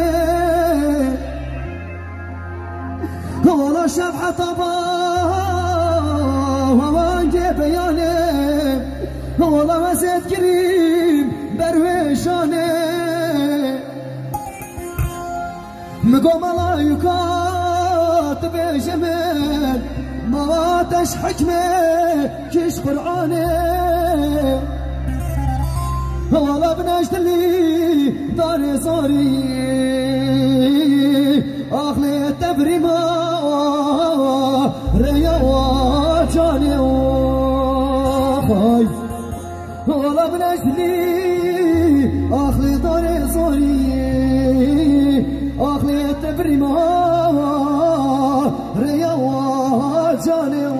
ولا شبح طبا وانجي بياني ولا وزيد كريم برويشاني مقوم الله يكاتب جمال ما تش حكمه كيش قرآني ولا بنجد لي داري صاري أخلي التبريمة ريا وجاني وخايف ولا بنجد لي أخلي داري صاري أخلي التبريمة ريا وجاني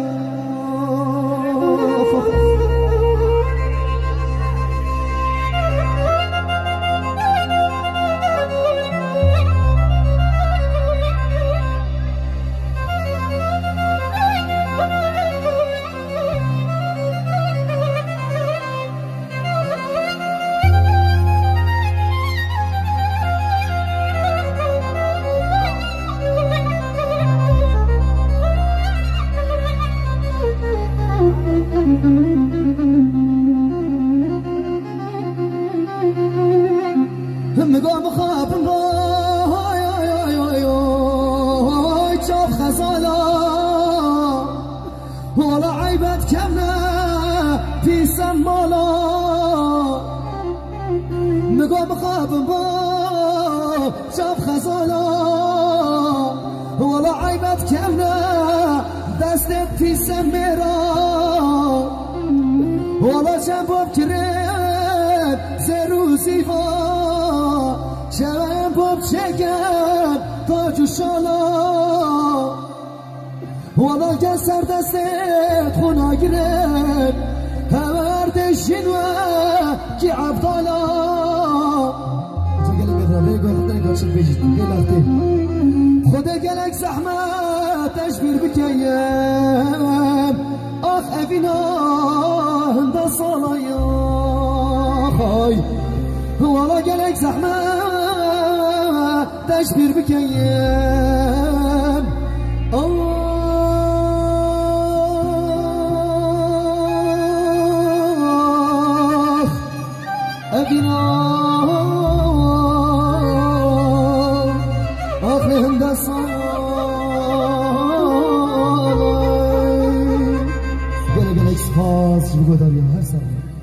مقام خاب باي شوف خزالة ولا عيبت كمنا في سمالة مقام خاب باي شوف خزالة ولا عيبت كمنا دستت في سميرة ولا جنبك كريت زيرو سيفا شوام بوب شكم تاج الشالا ولا جسر دستت خنا گرد هورد شنوه کی عبدالا خدا گلک زحمت تشبیر بکیم آخ اوینا هند صالایا خای ولا گلک زحمت تشبیر بکیم آخ اوینا آخ هند صالایا گلک سپاس رو گداریم هر سر